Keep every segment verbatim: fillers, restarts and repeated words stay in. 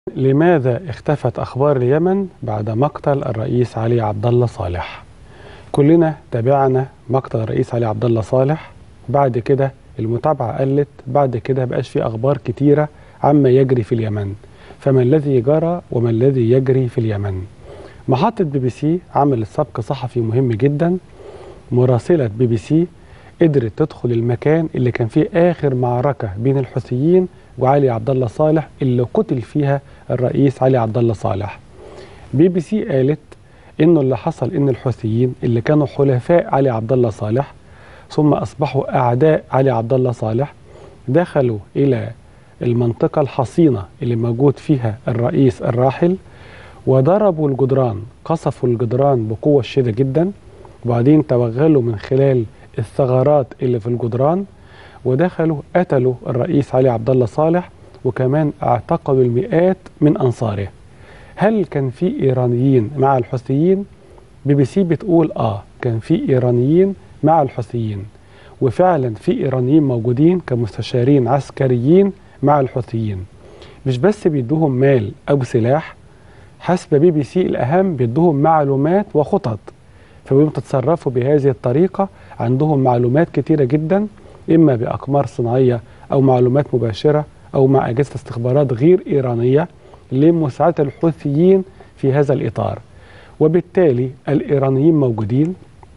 لماذا اختفت أخبار اليمن بعد مقتل الرئيس علي عبد الله صالح؟ كلنا تابعنا مقتل الرئيس علي عبد الله صالح. بعد كده المتابعة قلت، بعد كده بقاش في أخبار كتيرة عما يجري في اليمن. فما الذي جرى وما الذي يجري في اليمن؟ محطة بي بي سي عملت سبق صحفي مهم جدا. مراسلة بي بي سي قدرت تدخل المكان اللي كان فيه آخر معركة بين الحوثيين وعلي عبد الله صالح اللي قتل فيها الرئيس علي عبد الله صالح. بي بي سي قالت انه اللي حصل ان الحوثيين اللي كانوا حلفاء علي عبد الله صالح ثم اصبحوا اعداء علي عبد الله صالح دخلوا الى المنطقة الحصينة اللي موجود فيها الرئيس الراحل وضربوا الجدران، قصفوا الجدران بقوة شديدة جدا، وبعدين توغلوا من خلال الثغرات اللي في الجدران ودخلوا قتلوا الرئيس علي عبد الله صالح، وكمان اعتقلوا المئات من انصاره. هل كان في ايرانيين مع الحوثيين؟ بي بي سي بتقول اه كان في ايرانيين مع الحوثيين، وفعلا في ايرانيين موجودين كمستشارين عسكريين مع الحوثيين. مش بس بيدوهم مال او سلاح، حسب بي بي سي الاهم بيدوهم معلومات وخطط، فبيقوموا تتصرفوا بهذه الطريقة. عندهم معلومات كتيرة جدا، إما بأقمار صناعية أو معلومات مباشرة أو مع أجهزة استخبارات غير إيرانية لمساعدة الحوثيين في هذا الإطار. وبالتالي الإيرانيين موجودين،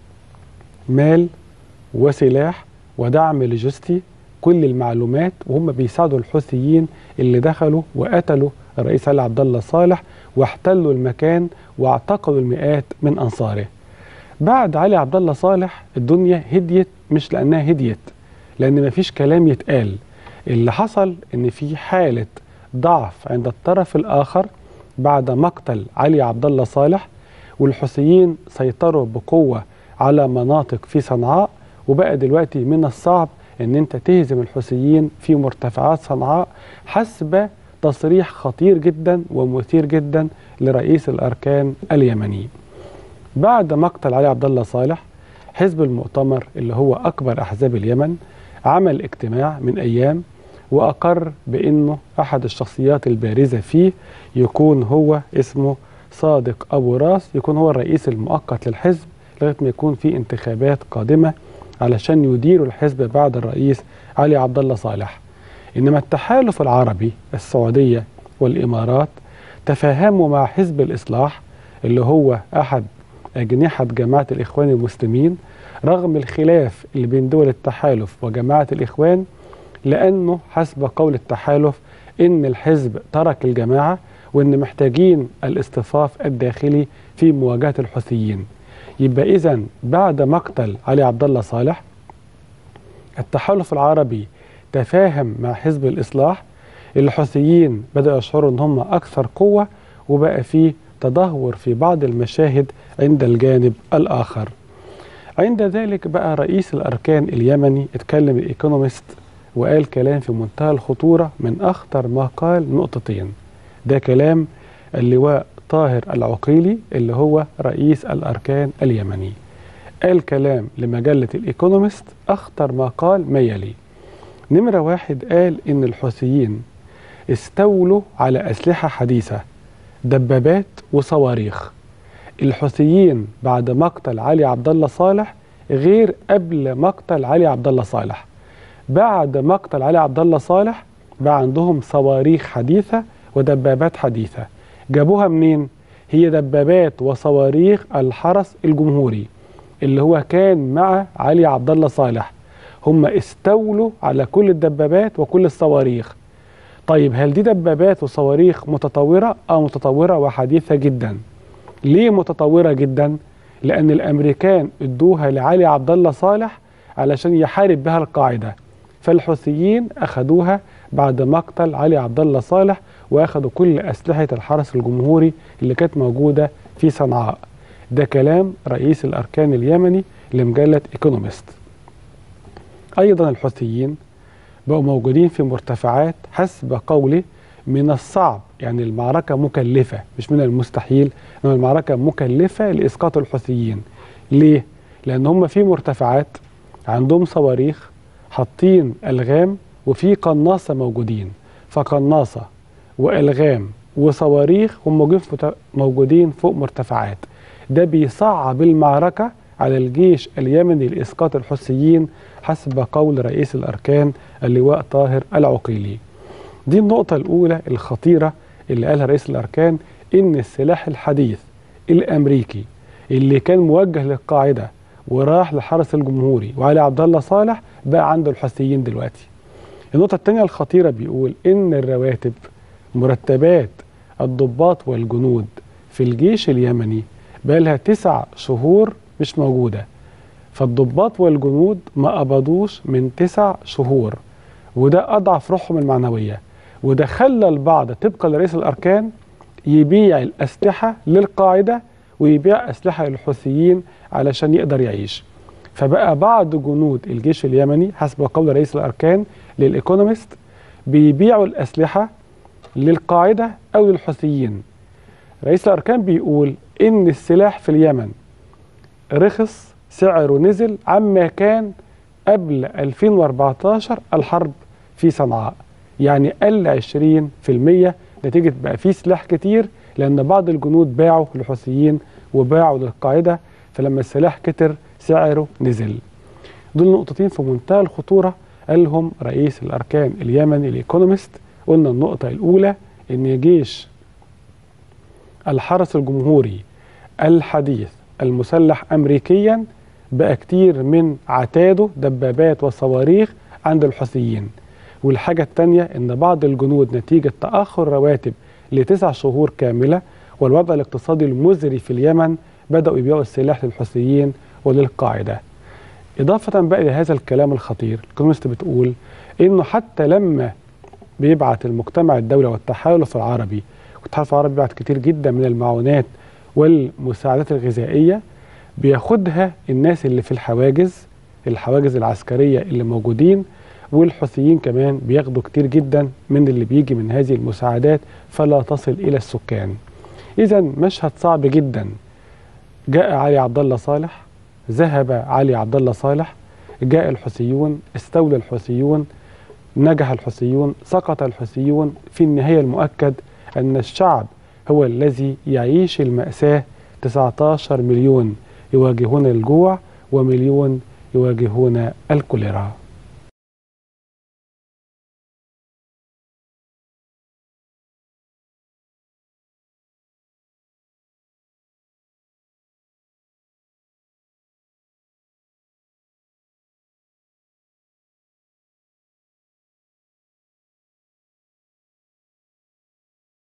مال وسلاح ودعم لوجستي، كل المعلومات، وهم بيساعدوا الحوثيين اللي دخلوا وقتلوا الرئيس علي عبد الله صالح واحتلوا المكان واعتقلوا المئات من أنصاره. بعد علي عبد الله صالح الدنيا هديت، مش لأنها هديت لأن مفيش كلام يتقال. اللي حصل إن في حالة ضعف عند الطرف الآخر بعد مقتل علي عبد الله صالح، والحوثيين سيطروا بقوة على مناطق في صنعاء، وبقى دلوقتي من الصعب إن أنت تهزم الحوثيين في مرتفعات صنعاء حسب تصريح خطير جدا ومثير جدا لرئيس الأركان اليمني. بعد مقتل علي عبد الله صالح، حزب المؤتمر اللي هو أكبر أحزاب اليمن عمل اجتماع من أيام وأقر بأنه أحد الشخصيات البارزة فيه يكون هو اسمه صادق أبو راس، يكون هو الرئيس المؤقت للحزب لغاية ما يكون في انتخابات قادمة علشان يديروا الحزب بعد الرئيس علي عبد الله صالح. إنما التحالف العربي، السعودية والإمارات، تفاهموا مع حزب الإصلاح اللي هو أحد أجنحة جماعة الإخوان المسلمين رغم الخلاف اللي بين دول التحالف وجماعة الإخوان، لأنه حسب قول التحالف إن الحزب ترك الجماعة وإن محتاجين الاصطفاف الداخلي في مواجهة الحوثيين. يبقى إذن بعد مقتل علي عبد الله صالح التحالف العربي تفاهم مع حزب الإصلاح، الحوثيين بدأوا يشعروا إن هم أكثر قوة، وبقى فيه تدهور في بعض المشاهد عند الجانب الآخر. عند ذلك بقى رئيس الأركان اليمني اتكلم الإيكونومست وقال كلام في منتهى الخطورة، من أخطر ما قال نقطتين. ده كلام اللواء طاهر العقيلي اللي هو رئيس الأركان اليمني. قال كلام لمجلة الإيكونومست أخطر ما قال ما يلي. نمرة واحد، قال إن الحوثيين استولوا على أسلحة حديثة، دبابات وصواريخ. الحوثيين بعد مقتل علي عبد الله صالح غير قبل مقتل علي عبد الله صالح. بعد مقتل علي عبد الله صالح بقى عندهم صواريخ حديثة ودبابات حديثة. جابوها منين؟ هي دبابات وصواريخ الحرس الجمهوري اللي هو كان مع علي عبد الله صالح. هم استولوا على كل الدبابات وكل الصواريخ. طيب هل دي دبابات وصواريخ متطورة؟ اه متطورة وحديثة جدا. ليه متطورة جدا؟ لأن الأمريكان ادوها لعلي عبد الله صالح علشان يحارب بها القاعدة، فالحوثيين أخذوها بعد مقتل علي عبد الله صالح وأخذوا كل أسلحة الحرس الجمهوري اللي كانت موجودة في صنعاء. ده كلام رئيس الأركان اليمني لمجلة إيكونومست. أيضا الحوثيين بقوا موجودين في مرتفعات حسب قوله من الصعب، يعني المعركة مكلفة مش من المستحيل، إنما المعركة مكلفة لإسقاط الحوثيين. ليه؟ لأن هم في مرتفعات عندهم صواريخ، حاطين ألغام، وفي قناصة موجودين، فقناصة وألغام وصواريخ وموجودين فوق مرتفعات. ده بيصعب المعركة على الجيش اليمني لإسقاط الحوثيين حسب قول رئيس الأركان اللواء طاهر العقيلي. دي النقطة الأولى الخطيرة اللي قالها رئيس الأركان، إن السلاح الحديث الأمريكي اللي كان موجه للقاعدة وراح للحرس الجمهوري وعلي عبد الله صالح بقى عند الحوثيين دلوقتي. النقطة الثانية الخطيرة بيقول إن الرواتب مرتبات الضباط والجنود في الجيش اليمني بقى لها تسع شهور مش موجودة، فالضباط والجنود ما قبضوش من تسع شهور، وده أضعف روحهم المعنوية، وده خلى البعض طبقا لرئيس الأركان يبيع الأسلحة للقاعدة ويبيع أسلحة للحوثيين علشان يقدر يعيش. فبقى بعض جنود الجيش اليمني حسب قول رئيس الأركان للإيكونومست بيبيعوا الأسلحة للقاعدة أو للحوثيين. رئيس الأركان بيقول إن السلاح في اليمن رخص، سعره نزل عما كان قبل ألفين وأربعتاشر الحرب في صنعاء، يعني قل عشرين في المية نتيجة بقى فيه سلاح كتير، لأن بعض الجنود باعوا للحوثيين وباعوا للقاعدة، فلما السلاح كتر سعره نزل. دول نقطتين في منتهى الخطورة قالهم رئيس الأركان اليمني الإيكونومست. قلنا النقطة الأولى إن جيش الحرس الجمهوري الحديث المسلح أمريكيا بقى كتير من عتاده دبابات وصواريخ عند الحوثيين. والحاجة الثانية إن بعض الجنود نتيجة تأخر رواتب لتسع شهور كاملة والوضع الاقتصادي المزري في اليمن بدأوا يبيعوا السلاح للحوثيين وللقاعدة. إضافة بقى لهذا الكلام الخطير، الإيكونومست بتقول إنه حتى لما بيبعت المجتمع الدولي والتحالف العربي، والتحالف العربي بيبعت كتير جدا من المعونات والمساعدات الغذائية، بياخدها الناس اللي في الحواجز الحواجز العسكرية اللي موجودين، والحوثيين كمان بياخدوا كتير جدا من اللي بيجي من هذه المساعدات فلا تصل إلى السكان. إذا مشهد صعب جدا. جاء علي عبد الله صالح، ذهب علي عبد الله صالح، جاء الحوثيون، استولى الحوثيون، نجح الحوثيون، سقط الحوثيون. في النهاية المؤكد أن الشعب هو الذي يعيش المأساة. تسعة عشر مليون يواجهون الجوع ومليون يواجهون الكوليرا.